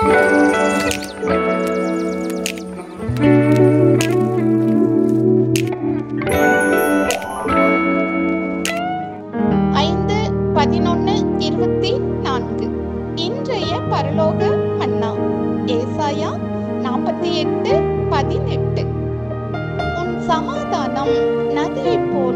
5:11:24 இன்றைய பரலோக மன்னா. ஏசாயா 48:18. உன் சமாதானம் நதியைப் போல